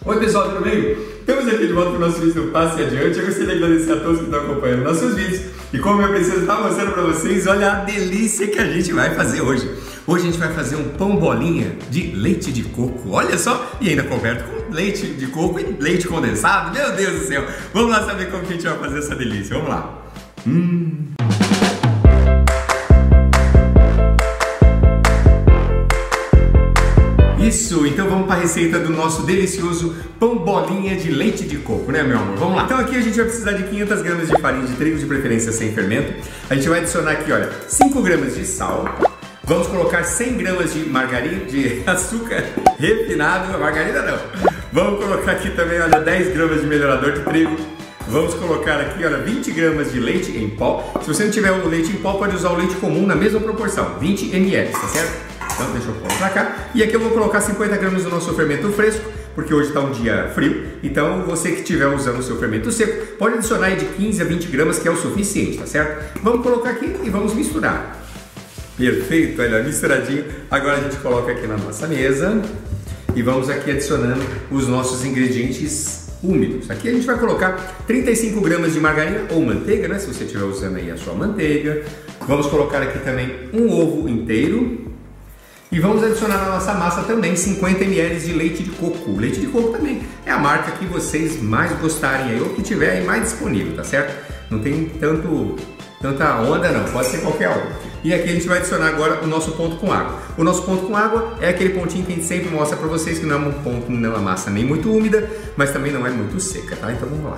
Oi pessoal, tudo bem? Estamos aqui de volta para o nosso vídeo do Passe Adiante. Eu gostaria de agradecer a todos que estão acompanhando nossos vídeos. E como minha princesa está mostrando para vocês, olha a delícia que a gente vai fazer hoje. Hoje a gente vai fazer um pão bolinha de leite de coco, olha só, e ainda coberto com leite de coco e leite condensado, meu Deus do céu. Vamos lá saber como que a gente vai fazer essa delícia, vamos lá. Isso, então vamos para a receita do nosso delicioso pão bolinha de leite de coco, né meu amor? Vamos lá. Então aqui a gente vai precisar de 500 gramas de farinha de trigo, de preferência sem fermento. A gente vai adicionar aqui, olha, 5 gramas de sal. Vamos colocar 100 gramas de margarina, de açúcar refinado, margarina não. Vamos colocar aqui também, olha, 10 gramas de melhorador de trigo. Vamos colocar aqui, olha, 20 gramas de leite em pó. Se você não tiver o leite em pó, pode usar o leite comum na mesma proporção, 20 ml, tá certo? Então deixa eu pôr pra cá. E aqui eu vou colocar 50 gramas do nosso fermento fresco, porque hoje está um dia frio. Então você que estiver usando o seu fermento seco, pode adicionar aí de 15 a 20 gramas, que é o suficiente, tá certo? Vamos colocar aqui e vamos misturar. Perfeito, olha, misturadinho. Agora a gente coloca aqui na nossa mesa e vamos aqui adicionando os nossos ingredientes úmidos. Aqui a gente vai colocar 35 gramas de margarina ou manteiga, né? Se você estiver usando aí a sua manteiga. Vamos colocar aqui também um ovo inteiro. E vamos adicionar na nossa massa também 50 ml de leite de coco. Leite de coco também é a marca que vocês mais gostarem aí, ou que tiver aí mais disponível, tá certo? Não tem tanta onda não, pode ser qualquer onda. E aqui a gente vai adicionar agora o nosso ponto com água. O nosso ponto com água é aquele pontinho que a gente sempre mostra pra vocês, que não é um ponto, não é uma massa nem muito úmida, mas também não é muito seca, tá? Então vamos lá.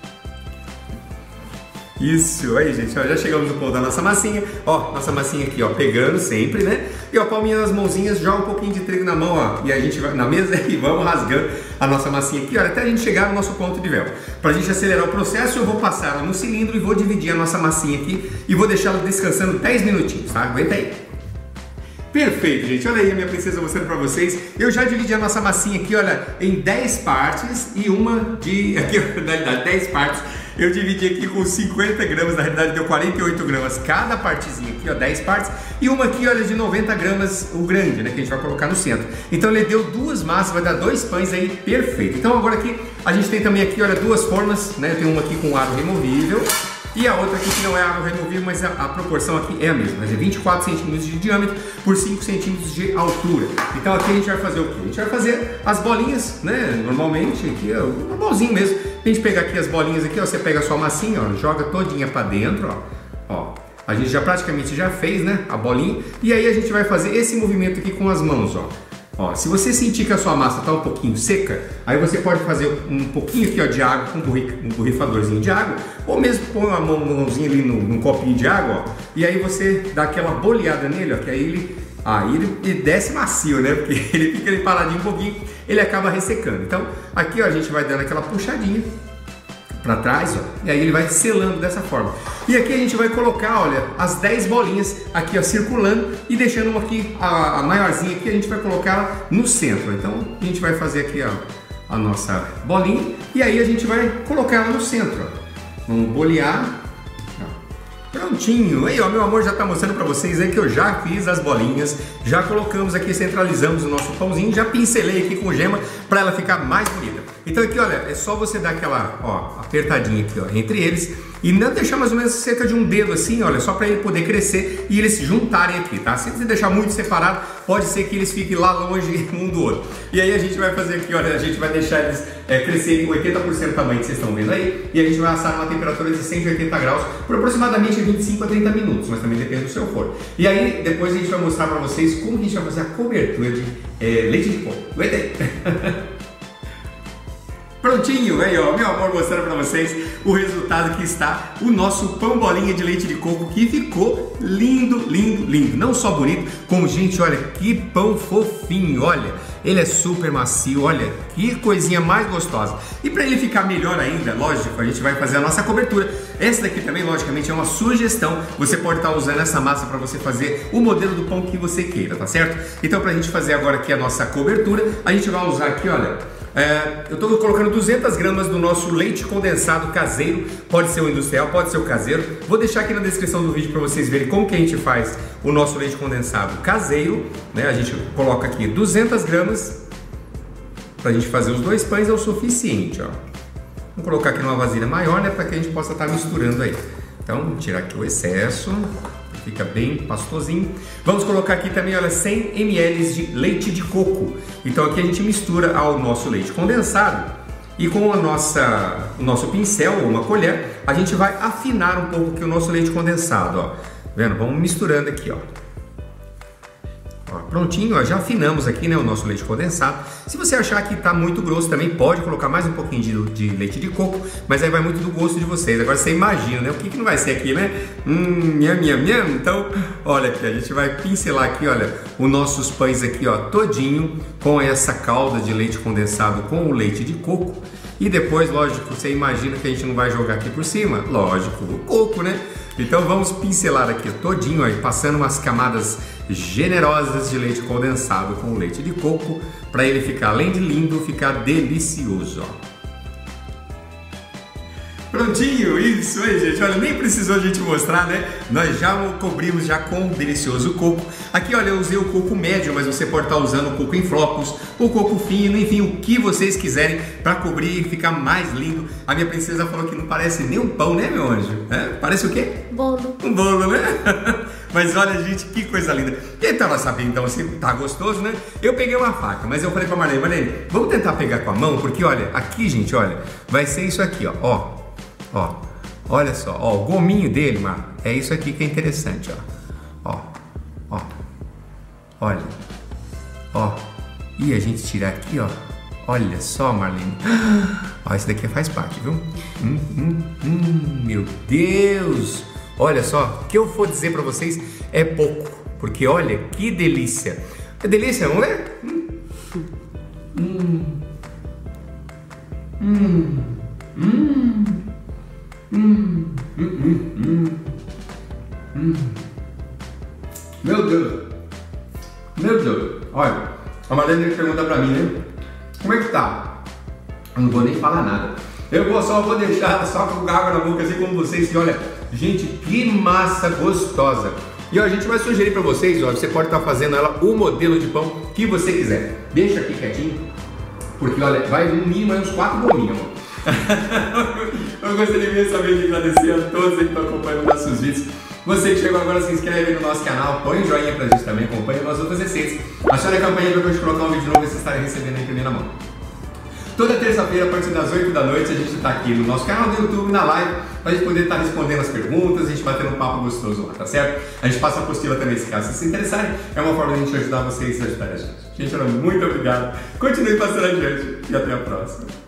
Isso, aí gente, ó, já chegamos no ponto da nossa massinha. Ó, nossa massinha aqui, ó, pegando sempre, né? E ó, palminha nas mãozinhas, joga um pouquinho de trigo na mão, ó. E a gente vai na mesa e vamos rasgando a nossa massinha aqui, olha, até a gente chegar no nosso ponto de véu. Pra gente acelerar o processo, eu vou passar ela no cilindro e vou dividir a nossa massinha aqui e vou deixá-la descansando 10 minutinhos, tá? Aguenta aí. Perfeito, gente, olha aí a minha princesa mostrando pra vocês. Eu já dividi a nossa massinha aqui, olha, em 10 partes e uma de, aqui na realidade 10 partes. Eu dividi aqui com 50 gramas, na realidade deu 48 gramas cada partezinha aqui, ó, 10 partes. E uma aqui, olha, de 90 gramas, o grande, né, que a gente vai colocar no centro. Então ele deu duas massas, vai dar 2 pães aí, perfeito. Então agora aqui, a gente tem também aqui, olha, 2 formas, né, tem uma aqui com aro removível. E a outra aqui que não é aro removível, mas a proporção aqui é a mesma, mas é 24 centímetros de diâmetro por 5 centímetros de altura. Então aqui a gente vai fazer o quê? A gente vai fazer as bolinhas, né? Normalmente, aqui é normalzinho mesmo. A gente pegar aqui as bolinhas aqui, ó, você pega a sua massinha, ó, joga todinha pra dentro, ó. A gente já praticamente já fez, né, a bolinha. E aí a gente vai fazer esse movimento aqui com as mãos, ó. Ó, se você sentir que a sua massa está um pouquinho seca, aí você pode fazer um pouquinho aqui, ó, de água com um borrifadorzinho de água, ou mesmo põe uma mãozinha ali num copinho de água, ó, e aí você dá aquela boleada nele, ó, que aí ele desce macio, né? Porque ele fica ali paradinho um pouquinho, ele acaba ressecando. Então aqui, ó, a gente vai dando aquela puxadinha para trás, ó, e aí ele vai selando dessa forma. E aqui a gente vai colocar, olha, as 10 bolinhas aqui, ó, circulando e deixando uma aqui, a maiorzinha aqui, a gente vai colocar ela no centro. Então a gente vai fazer aqui, ó, a nossa bolinha e aí a gente vai colocar ela no centro, ó. Vamos bolear. Prontinho, aí ó, meu amor já tá mostrando pra vocês aí que eu já fiz as bolinhas, já colocamos aqui, centralizamos o nosso pãozinho, já pincelei aqui com gema pra ela ficar mais bonita. Então aqui, olha, é só você dar aquela, ó, apertadinha aqui, ó, entre eles e não deixar mais ou menos cerca de um dedo assim, olha, só pra ele poder crescer e eles se juntarem aqui, tá? Se você deixar muito separado, pode ser que eles fiquem lá longe um do outro. E aí a gente vai fazer aqui, olha, a gente vai deixar eles crescerem 80% do tamanho que vocês estão vendo aí e a gente vai assar numa temperatura de 180 graus por aproximadamente 25 a 30 minutos, mas também depende do seu forno. E aí depois a gente vai mostrar pra vocês como que a gente vai fazer a cobertura de leite de coco. Aguenta aí. Prontinho, aí ó, meu amor, mostrando pra vocês o resultado que está o nosso pão bolinha de leite de coco, que ficou lindo, lindo, lindo. Não só bonito, como, gente, olha, que pão fofinho, olha. Ele é super macio, olha, que coisinha mais gostosa. E para ele ficar melhor ainda, lógico, a gente vai fazer a nossa cobertura. Essa daqui também, logicamente, é uma sugestão. Você pode estar usando essa massa para você fazer o modelo do pão que você queira, tá certo? Então, para a gente fazer agora aqui a nossa cobertura, a gente vai usar aqui, olha, eu estou colocando 200 gramas do nosso leite condensado caseiro, pode ser o industrial, pode ser o caseiro. Vou deixar aqui na descrição do vídeo para vocês verem como que a gente faz o nosso leite condensado caseiro, né? A gente coloca aqui 200 gramas pra gente fazer os 2 pães é o suficiente, ó. Vamos colocar aqui numa vasilha maior, né, para que a gente possa estar misturando aí. Então, vamos tirar aqui o excesso, fica bem pastosinho. Vamos colocar aqui também, olha, 100 ml de leite de coco. Então aqui a gente mistura ao nosso leite condensado e com o nosso pincel ou uma colher, a gente vai afinar um pouco aqui o nosso leite condensado, ó. Vendo? Vamos misturando aqui, ó. Prontinho, ó, já afinamos aqui, né, o nosso leite condensado. Se você achar que tá muito grosso também, pode colocar mais um pouquinho de leite de coco, mas aí vai muito do gosto de vocês. Agora você imagina, né, o que não vai ser aqui, né? Nham, nham, nham. Então, olha aqui, a gente vai pincelar aqui, olha, os nossos pães aqui, ó, todinho com essa calda de leite condensado com o leite de coco. E depois, lógico, você imagina que a gente não vai jogar aqui por cima? Lógico, o coco, né? Então vamos pincelar aqui todinho, ó, passando umas camadas generosas de leite condensado com o leite de coco, para ele ficar, além de lindo, ficar delicioso, ó. Prontinho, isso aí, gente. Olha, nem precisou a gente mostrar, né? Nós já o cobrimos já com o delicioso coco. Aqui, olha, eu usei o coco médio, mas você pode estar usando o coco em flocos, o coco fino, enfim, o que vocês quiserem para cobrir e ficar mais lindo. A minha princesa falou que não parece nem um pão, né, meu anjo? É? Parece o quê? Bolo. Um bolo, né? Mas olha, gente, que coisa linda. Então, ela sabe, então, assim, tá gostoso, né? Eu peguei uma faca, mas eu falei pra Marlene, vamos tentar pegar com a mão, porque, olha, aqui, gente, olha, vai ser isso aqui, ó. Ó, olha só, ó, o gominho dele, Mar, é isso aqui que é interessante, ó. Ó, olha, ó. E a gente tirar aqui, ó. Olha só, Marlene. Ó, esse daqui faz parte, viu? Meu Deus! Olha só, o que eu for dizer pra vocês é pouco, porque olha que delícia. É delícia, não é? Meu Deus! Meu Deus! Olha, a Marlene pergunta pra mim, né? Como é que tá? Eu não vou nem falar nada. Só vou deixar só com água na boca, assim como vocês, que olha, gente, que massa gostosa! E ó, a gente vai sugerir pra vocês, ó, você pode estar fazendo ela o modelo de pão que você quiser. Deixa aqui quietinho, porque olha, vai no mínimo uns 4 gominhos, ó. Eu gostaria imensamente de agradecer a todos que estão acompanhando nossos vídeos. Você que chegou agora, se inscreve no nosso canal, põe um joinha pra gente também, acompanha nossas outras receitas. Acione a campanha para depois de colocar um vídeo novo, vocês estarem recebendo em primeira mão. Toda terça-feira, a partir das 8 da noite, a gente está aqui no nosso canal do YouTube, na live, para a gente poder estar respondendo as perguntas, a gente batendo um papo gostoso lá, tá certo? A gente passa a apostila também, se caso vocês se interessarem, é uma forma de a gente ajudar vocês a ajudar a gente. Gente, muito obrigado, continue passando adiante e até a próxima.